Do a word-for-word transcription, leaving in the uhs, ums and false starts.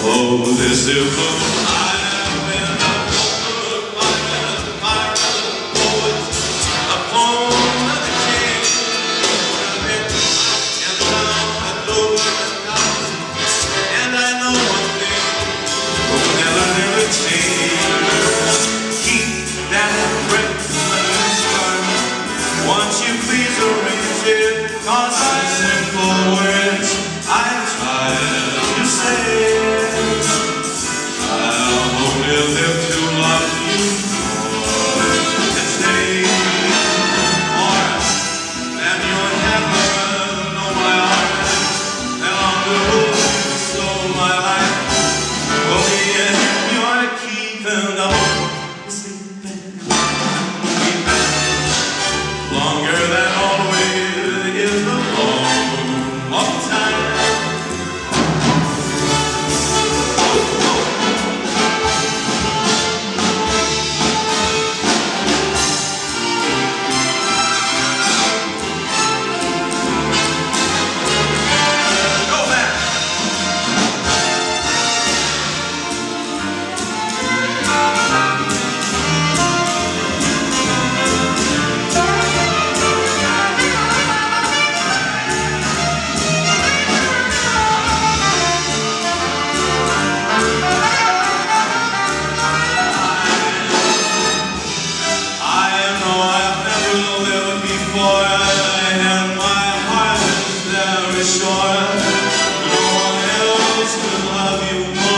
Oh, this is the time when I put fire, fire of the poets upon the king. And down the door and I know one thing, will never, never change. Keep that Christmas start. Won't you please arrange it? 'Cause I simple words I'm tired to say. Live to love you more and stay more than your heaven on my arms, and on the road so my life will be in your keeping. Oh, sleeping, keeping longer than always is the long, long time. And my heart is very sure no one else will love you more.